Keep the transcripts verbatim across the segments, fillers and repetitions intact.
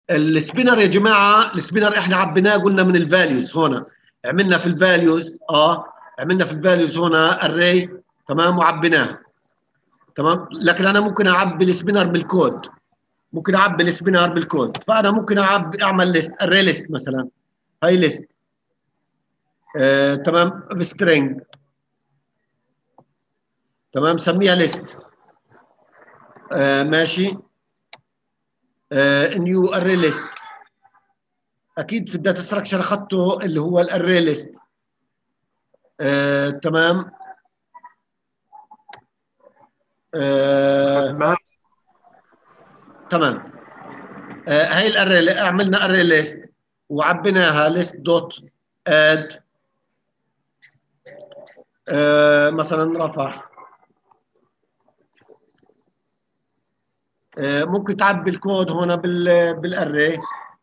السبينر يا جماعه، السبينر احنا عبيناه قلنا من الفاليوز. هنا عملنا في الفاليوز اه عملنا في الفاليوز هنا اري، تمام، وعبيناه، تمام. لكن انا ممكن اعبي السبينر بالكود، ممكن اعبي السبينر بالكود. فانا ممكن اعبي اعمل ليست، اري ليست مثلا، هاي ليست، آه تمام، بسترينج، تمام، سميها ليست، آه ماشي، نيو اري ليست. اكيد في الداتا ستراكشر اخذته اللي هو الاري ليست، آه تمام. آه تمام. آه هاي الاري، عملنا اري ليست وعبيناها ليست دوت اد، آه مثلا رفع. آه ممكن تعبي الكود هنا بال بالاري.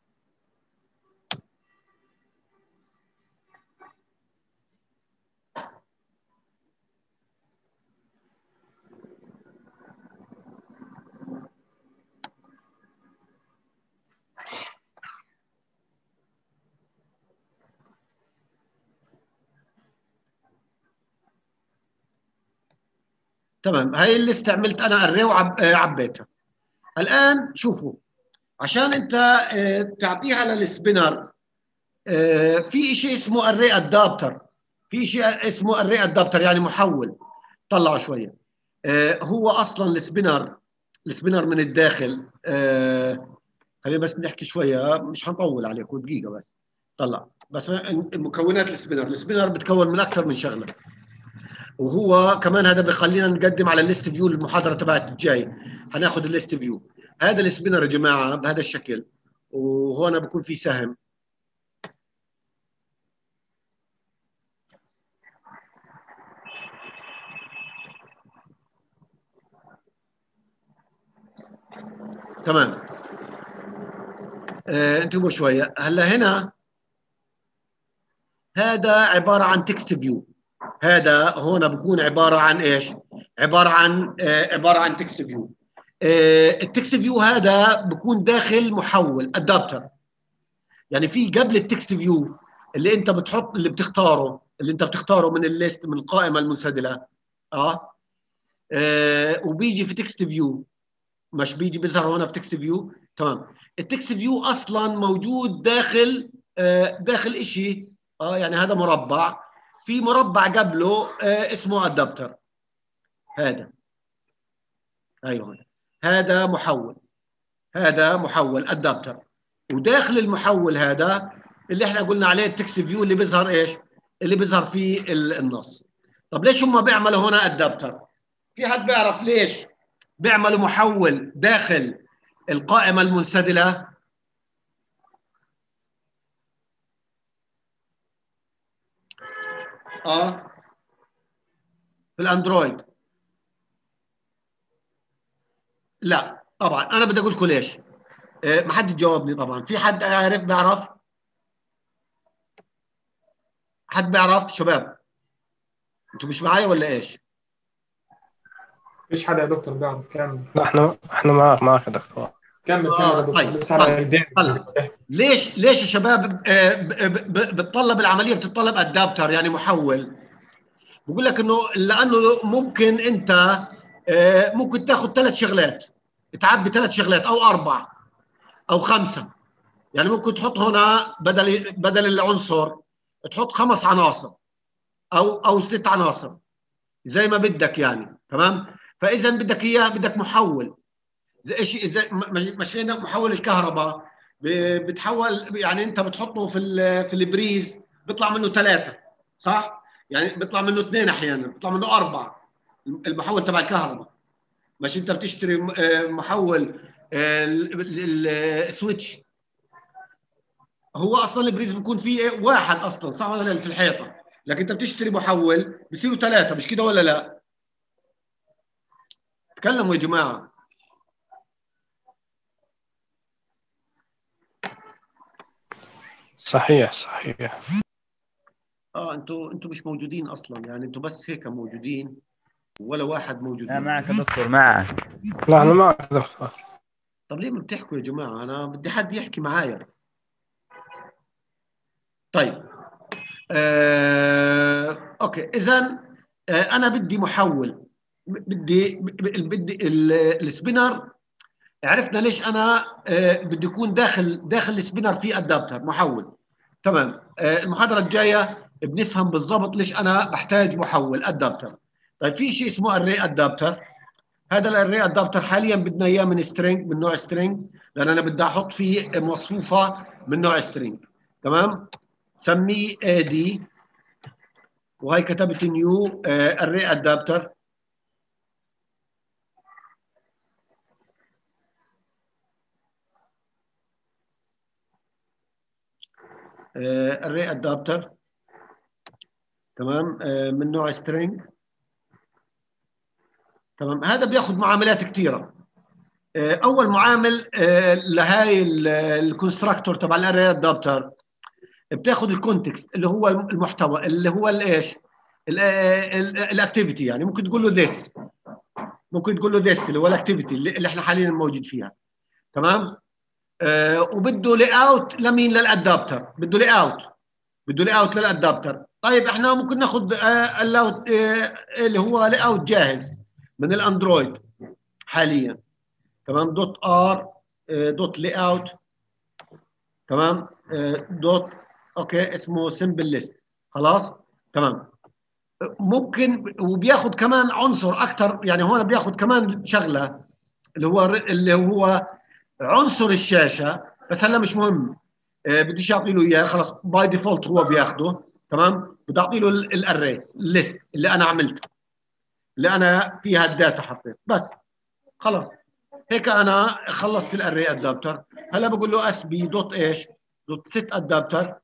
تمام، هاي اللي استعملت انا اري وعبيتها. الان شوفوا، عشان انت اه تعطيها للسبينر، اه في شيء اسمه اري ادابتر، في شيء اسمه اري ادابتر يعني محول. طلعوا شويه. اه هو اصلا السبينر، السبينر من الداخل، اه خلينا بس نحكي شويه، مش هنطول عليكم دقيقه بس. طلع بس مكونات السبينر. السبينر بتكون من اكثر من شغله، وهو كمان هذا بيخلينا نقدم على الليست فيو المحاضره تبعت الجاي. هناخذ الليست فيو. هذا السبينر يا جماعه بهذا الشكل، وهون بكون في سهم. تمام. آه انتبهوا شويه. هلا هنا هذا عباره عن تكست فيو. هذا هون بكون عباره عن ايش؟ عباره عن آه عباره عن تكست فيو. آه التكست فيو هذا بكون داخل محول ادابتر. يعني في قبل التكست فيو اللي انت بتحط، اللي بتختاره، اللي انت بتختاره من الليست، من القائمه المنسدله. اه, آه وبيجي في تكست فيو، مش بيجي بيظهر هنا في تكست فيو. تمام. التكست فيو اصلا موجود داخل آه داخل شيء، اه يعني هذا مربع، في مربع قبله آه اسمه ادابتر. هذا ايوه، هذا محول، هذا محول ادابتر. وداخل المحول هذا اللي احنا قلنا عليه التكست فيو، اللي بيظهر ايش؟ اللي بيظهر فيه النص. طب ليش هم بيعملوا هنا ادابتر؟ في حد بيعرف ليش بيعملوا محول داخل القائمه المنسدله؟ اه في الاندرويد. لا طبعا، انا بدي اقول لكم ليش. آه ما حد جاوبني طبعا. في حد عارف بيعرف؟ حد بيعرف شباب؟ انتوا مش معايا ولا ايش؟ مفيش حد يا دكتور بيعرف. كمل. احنا احنا معاك معاك يا دكتور. كمل كمل يا اه دكتور، طيب لسه على طيب. ايدينا. هلا ليش ليش يا شباب آه بتطلب العمليه، بتطلب ادابتر يعني محول؟ بقول لك انه لانه ممكن انت آه ممكن تاخذ ثلاث شغلات، تعبي ثلاث شغلات او اربع او خمسه. يعني ممكن تحط هنا بدل بدل العنصر تحط خمس عناصر او او ست عناصر زي ما بدك يعني. تمام. فاذا بدك اياه بدك محول، زي شيء زي مش هنا محول الكهرباء بتحول، يعني انت بتحطه في في البريز بيطلع منه ثلاثه، صح؟ يعني بيطلع منه اثنين، احيانا بيطلع منه اربعه، المحول تبع الكهرباء. مش انت بتشتري محول السويتش، هو اصلا البريز بيكون فيه واحد اصلا، صح ولا لا، في الحيطه. لكن انت بتشتري محول بصيروا ثلاثه، مش كده ولا لا؟ تكلموا يا جماعه. صحيح صحيح. اه انتوا انتوا مش موجودين اصلا، يعني انتوا بس هيك موجودين ولا واحد موجود لا معنا. معك يا دكتور، معك. لا احنا معك يا دكتور. طب ليه ما بتحكوا يا جماعه؟ انا بدي حد يحكي معايا. طيب آه، اوكي اذا آه، انا بدي محول، بدي بدي السبينر. عرفنا ليش انا آه، بدي يكون داخل داخل السبينر في ادابتر محول. تمام. آه، المحاضره الجايه بنفهم بالضبط ليش انا بحتاج محول ادابتر. طيب في شيء اسمه اري ادابتر. هذا الاري ادابتر حاليا بدنا اياه من سترينج، من نوع سترينج، لان انا بدي احط فيه مصفوفه من نوع سترينج. تمام. سميه اي دي، وهي كتبت نيو اري ادابتر. اري ادابتر. تمام. آه، من نوع سترينج. تمام. هذا بياخذ معاملات كثيره. آه، اول معامل آه، لهاي الكونستراكتور تبع الاري ادابتر، بتاخذ الكونتكست اللي هو المحتوى، اللي هو الايش، الاكتيفيتي. يعني ممكن تقول له this، ممكن تقول له this اللي هو الاكتيفيتي اللي, اللي احنا حاليا موجود فيها. تمام. آه وبده لي اوت لمين؟ للادابتر. بده لي اوت، بده لي اوت للادابتر. طيب احنا ممكن ناخذ آه اللاوت آه اللي هو لي اوت جاهز من الاندرويد حاليا. تمام. دوت ار آه دوت لي اوت. تمام. آه دوت اوكي اسمه سمبل ليست. خلاص. تمام. ممكن وبياخذ كمان عنصر اكثر، يعني هون بياخذ كمان شغله اللي هو اللي هو عنصر الشاشه. بس هلا مش مهم، آه بديش اعطي له اياه، خلص باي ديفولت هو بياخده. تمام. بدي اعطي له الاري الليست اللي انا عملته، اللي انا فيها الداتا حطيت بس. خلص هيك انا خلصت الاري ادابتر. هلا بقول له اس بي دوت ايش؟ دوت سيت ادابتر.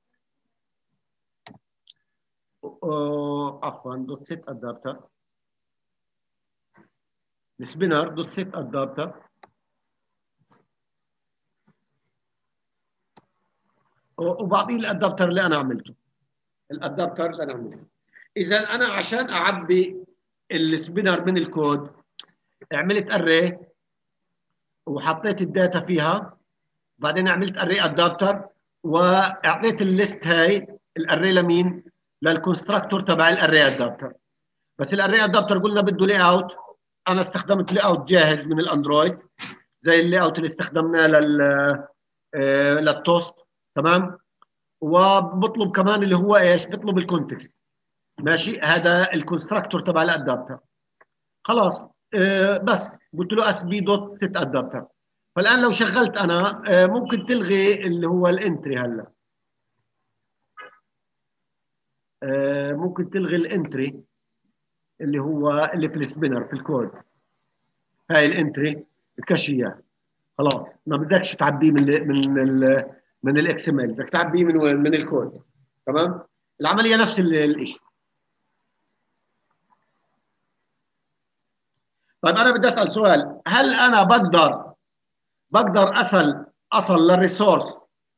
عفوا دوت سيت ادابتر السبينر دوت سيت ادابتر. وبعطيه الادابتر اللي انا عملته، الادابتر اللي انا عملته. اذا انا عشان اعبي السبينر من الكود عملت اري وحطيت الداتا فيها، بعدين عملت اري ادابتر واعطيت الليست هاي الاري لمين؟ للكونستراكتور تبع الاري ادابتر. بس الاري ادابتر قلنا بده لي اوت. انا استخدمت لي اوت جاهز من الاندرويد زي اللي اوت اللي استخدمناه لل آه للتوست. تمام. وبطلب كمان اللي هو ايش؟ بطلب الكونتكست. ماشي. هذا الكونستراكتور تبع الادابتر. خلاص. آه بس قلت له اس بي دوت سيت ادابتر. فالان لو شغلت انا آه ممكن تلغي اللي هو الانتري. هلا آه ممكن تلغي الانتري اللي هو اللي في السبينر في الكود. هاي الانتري الكاشيه. خلاص ما بدكش تعبيه من ال من ال من الاكس ام ال، بدك تعبيه من وين؟ من الكود. تمام. العمليه نفس الشيء. طيب انا بدي اسال سؤال، هل انا بقدر بقدر اصل اصل للريسورس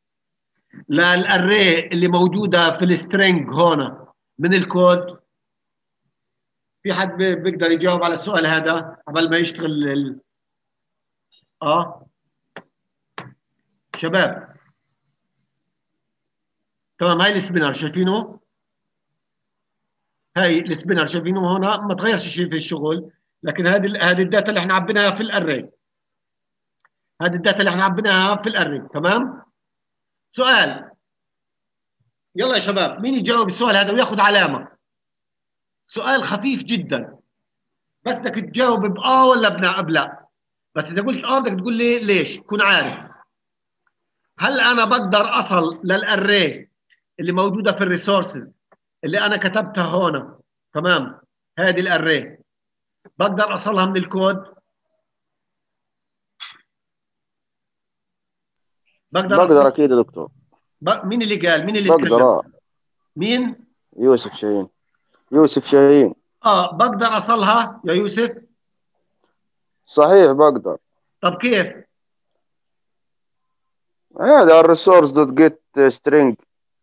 للاري اللي موجوده في السترينج هون من الكود؟ في حد بيقدر يجاوب على السؤال هذا قبل ما يشتغل ال... اه شباب؟ تمام. هاي السبينر شايفينه؟ هاي السبينر شايفينه هون؟ ما تغيرش شيء في الشغل، لكن هذه هذه الداتا اللي احنا عبيناها في الاري. هذه الداتا اللي احنا عبيناها في الاري. تمام. سؤال، يلا يا شباب مين يجاوب السؤال هذا وياخذ علامه؟ سؤال خفيف جدا، بس بدك تجاوب باه ولا بلا. بس اذا قلت اه بدك تقول لي ليش، كون عارف. هل انا بقدر اصل للاري اللي موجوده في الريسورسز اللي انا كتبتها هون؟ تمام. هذه الاري بقدر اصلها من الكود؟ بقدر بقدر أصل... اكيد يا دكتور. ب... مين اللي قال؟ مين اللي بقدر تكلم؟ اه مين؟ يوسف شاهين. يوسف شاهين. اه بقدر اصلها يا يوسف؟ صحيح بقدر. طب كيف؟ هذا الريسورس دوت جيت سترينج.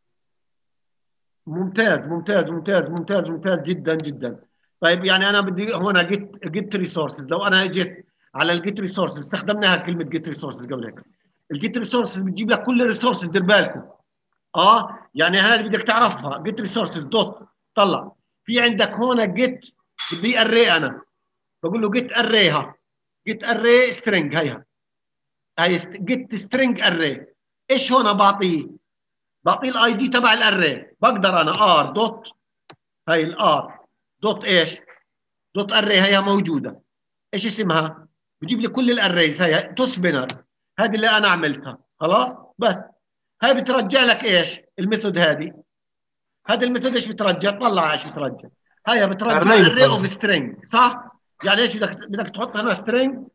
ممتاز ممتاز ممتاز ممتاز ممتاز جدا جدا. طيب يعني انا بدي هنا جيت جيت ريسورسز. لو انا جيت على الجيت ريسورسز، استخدمناها كلمه جيت ريسورسز قبل هيك. الجيت ريسورسز بتجيب لك كل الريسورسز، دير بالكم. اه يعني هذه بدك تعرفها، جيت ريسورسز دوت طلع في عندك هون جيت بدي اري، انا بقول له جيت اريها، جيت اري سترينج، هيها هي جيت سترينج اري. ايش هون بعطيه؟ بعطيه الاي دي تبع الاري. بقدر انا ار دوت، هي الار دوت ايش؟ دوت اري، هي موجوده. ايش اسمها؟ بجيب لي كل الاريز، هي تو سبينر، هذه اللي انا عملتها خلاص. بس هاي بترجع لك ايش؟ الميثود هذه، هذا الميثود ايش بترجع؟ طلع ايش بترجع؟ هي بترجع array اري اوف بترجع. سترينج، صح؟ يعني ايش بدك بدك تحط هنا سترينج.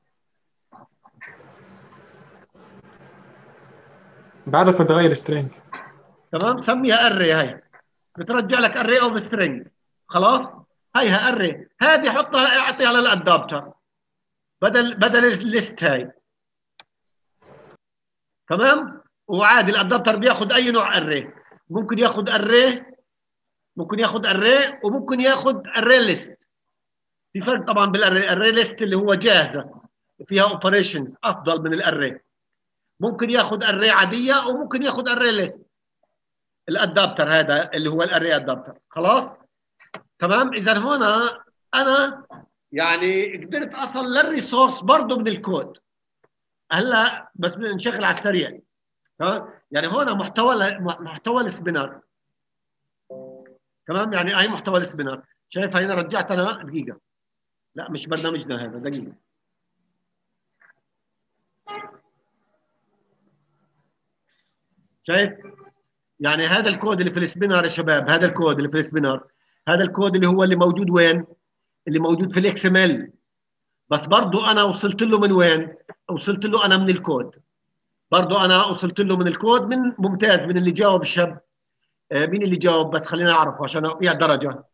بعرف بغير سترينج. تمام، سميها اري، هي بترجع لك اري اوف سترينج خلاص. هيها اري، هذه حطها اعطيها على الادابتر بدل بدل الليست هاي. تمام. وعادي الادابتر بياخذ اي نوع اري، ممكن ياخذ اري، ممكن ياخذ اري، وممكن ياخذ اري ليست. في فرق طبعا بالاري، الاري ليست اللي هو جاهزه فيها اوبريشنز افضل من الاري. ممكن ياخذ اري عاديه وممكن ياخذ اري ليست. الادابتر هذا اللي هو الاري ادابتر خلاص. تمام. اذا هنا انا يعني قدرت اصل للريسورس برضه من الكود. هلا بس نشغل على السريع. تمام. يعني هنا محتوى محتوى السبينر. تمام. يعني اي محتوى السبينر. شايف هنا رجعت انا دقيقه، لا مش برنامجنا هذا، دقيقه. شايف يعني هذا الكود اللي في السبينر يا شباب، هذا الكود اللي في السبينر، هذا الكود اللي هو اللي موجود وين؟ اللي موجود في الاكس ام ال. بس برضه انا وصلت له من وين؟ وصلت له انا من الكود. برضه انا وصلت له من الكود. من ممتاز. من اللي جاوب الشاب؟ آه مين اللي جاوب؟ بس خلينا اعرفه عشان اعطيه درجه.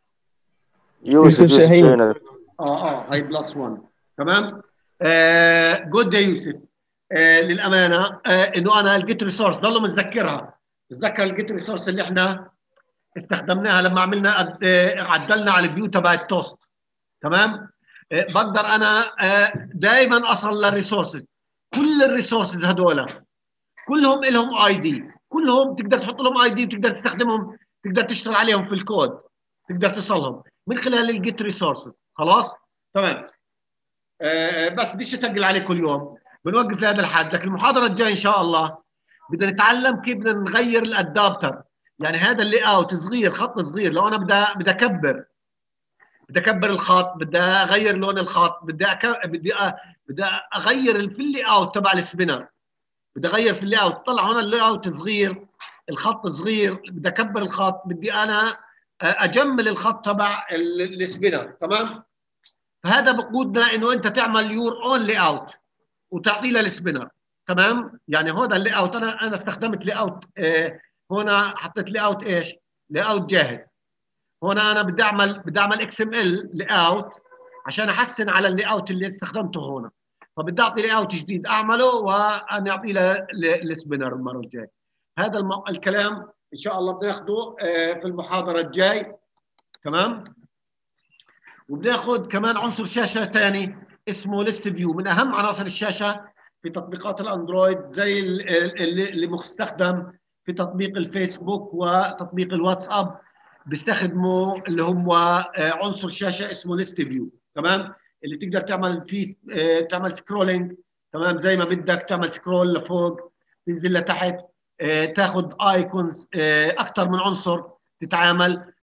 يوسف يوسف شاهين. اه اه هاي بلس واحد. تمام. آه جود يا يوسف. آه للامانه آه انه انا الجيت ريسورس ضلوا متذكرها. تذكر الجيت ريسورس اللي احنا استخدمناها لما عملنا آه عدلنا على الفيو تبع التوست. تمام. آه بقدر انا آه دائما اصل للريسورسز. كل الريسورسز هذول كلهم لهم اي دي، كلهم تقدر تحط لهم اي دي وتقدر تستخدمهم، تقدر تشتغل عليهم في الكود، تقدر تصلهم من خلال الجيت ريسورسز. خلاص. تمام. آه بس بديش اتقل عليكم اليوم، بنوقف لهذا الحد. لكن المحاضره الجايه ان شاء الله بدنا نتعلم كيف بدنا نغير الادابتر. يعني هذا اللي اوت صغير، خط صغير، لو انا بدي بدي اكبر بدي اكبر الخط، بدي اغير لون الخط، بدي أك... بدي أ... بدي اغير في اللي اوت تبع السبينر، بدي اغير في اللي اوت. طلع هنا اللي اوت صغير، الخط صغير، بدي اكبر الخط، بدي انا اجمل الخط تبع السبينر. تمام. فهذا بقودنا انه انت تعمل يور اون لي اوت وتعطيه للسبينر. تمام. يعني هذا اللي اوت انا انا استخدمت لي اوت. آه هنا حطيت لي اوت ايش؟ لي اوت جاهز. هنا انا بدي اعمل بدي اعمل اكس ام ال لي اوت عشان احسن على اللي اوت اللي استخدمته هنا. فبدي اعطي لي اوت جديد اعمله وانا اعطيه للسبينر المره الجايه. هذا الم... الكلام ان شاء الله بناخده آه في المحاضره الجاي. تمام. وبناخذ كمان عنصر شاشه ثاني اسمه ليست فيو، من اهم عناصر الشاشه في تطبيقات الاندرويد، زي اللي مستخدم في تطبيق الفيسبوك وتطبيق الواتساب، بيستخدموا اللي هم عنصر شاشه اسمه ليست فيو. تمام. اللي تقدر تعمل فيه تعمل سكرولينج. تمام. زي ما بدك تعمل سكرول لفوق، تنزل لتحت، تاخذ ايكونز، اكثر من عنصر تتعامل.